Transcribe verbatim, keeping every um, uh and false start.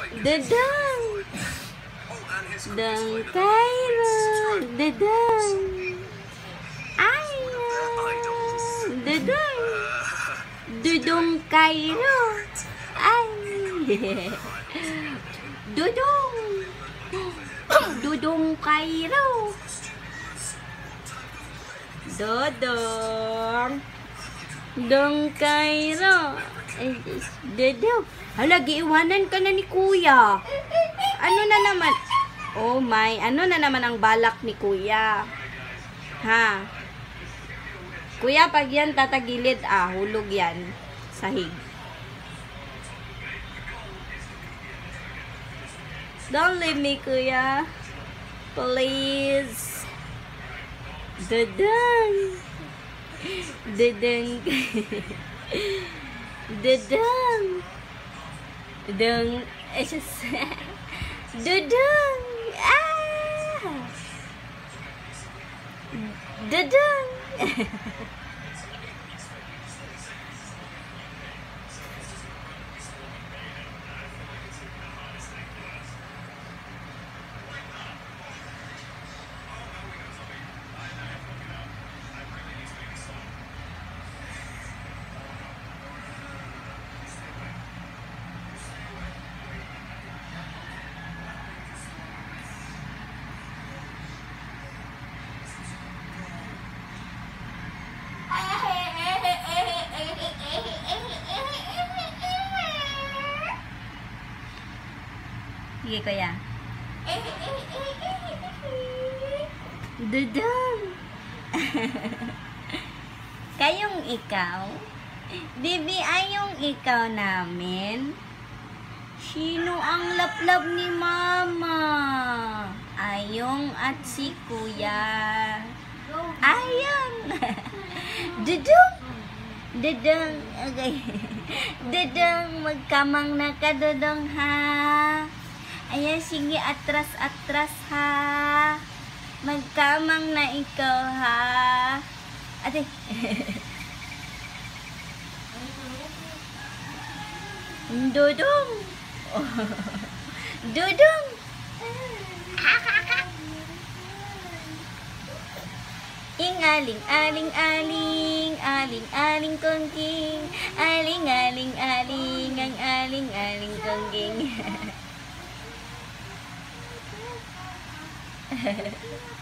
Dodong. Dodong Kyro. Dodong. Ayong. Dodong. Dodong Kyro. Ay. Dodong. Dodong Kyro. Dodong. Dodong Kyro. Dodong. Hala, giiwanan ka na ni Kuya. Ano na naman? Oh my, ano na naman ang balak ni Kuya? Ha? Kuya, pag yan tatagilid, ah, hulog yan. Sahig. Don't leave me, Kuya. Please. Dodong. Dodong. Dodong. Dodong. It's just... Dodong. Ah. Dodong. Sige, Kuya. Dodong. Kayong ikaw? Bibi, ayong ikaw namin? Sino ang laplab ni Mama? Ayong at si Kuya. Ayong. Dodong. Dodong. Okay. Dodong, magkamang na ka, Dodong, ha? Ayan, sige, atras-atras, ha? Magkamang na ikaw, ha? Ate. Dodong. Dodong. Ing-aling, aling, aling, aling, aling kongking, aling, aling, aling, ang aling, aling kongking.